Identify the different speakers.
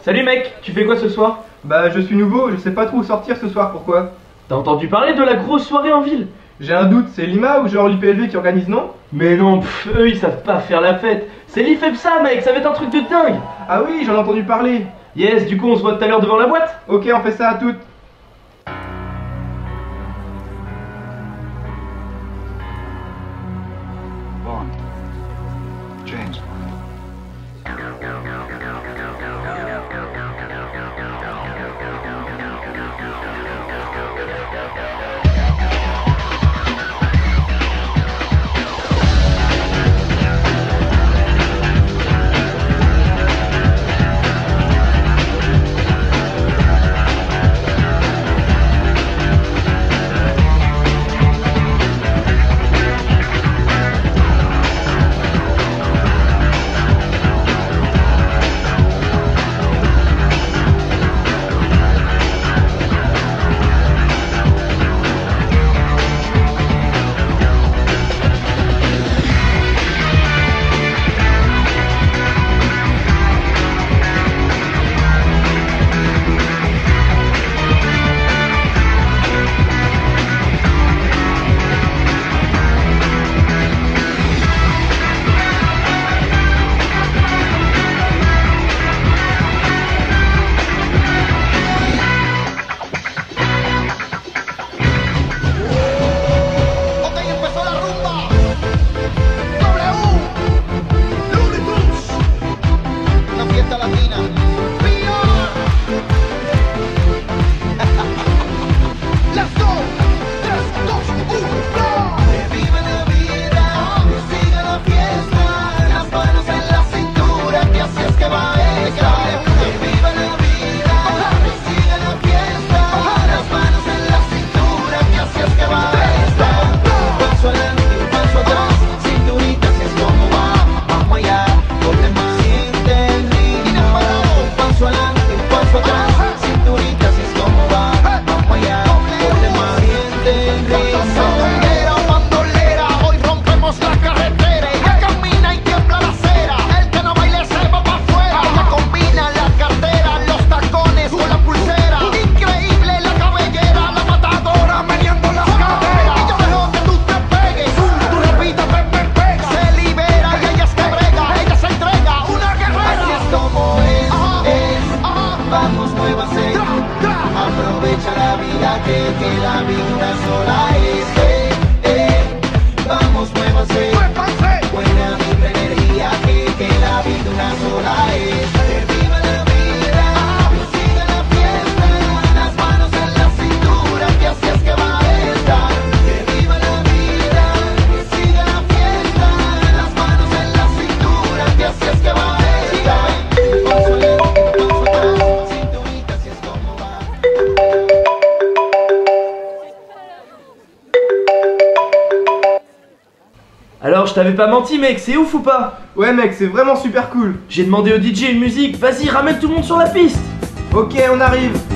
Speaker 1: Salut mec, tu fais quoi ce soir?
Speaker 2: Bah je suis nouveau, je sais pas trop où sortir ce soir, pourquoi?
Speaker 1: T'as entendu parler de la grosse soirée en ville?
Speaker 2: J'ai un doute, c'est Lima ou genre l'IPLV qui organise, non?
Speaker 1: Mais non, eux ils savent pas faire la fête. C'est l'IFEPSA mec, ça va être un truc de dingue.
Speaker 2: Ah oui, j'en ai entendu parler.
Speaker 1: Yes, du coup on se voit tout à l'heure devant la boîte.
Speaker 2: Ok, on fait ça à toutes.
Speaker 3: Bond. James Bond.
Speaker 4: Aprovecha la vida que la vida sola es. Vamos, muévanse. Buena vibra, energía que la vida una sola es. Que viva la vida, que siga la fiesta. Las manos en la cintura, que así es que va esta. Que viva la vida, que siga la fiesta. Las manos en la cintura, que así es que va esta. Paso lento, paso atrás, cinturita, así es como va.
Speaker 1: Alors je t'avais pas menti mec, c'est ouf ou pas?
Speaker 2: Ouais mec, c'est vraiment super cool.
Speaker 1: J'ai demandé au DJ une musique, vas-y ramène tout le monde sur la piste.
Speaker 2: Ok, on arrive.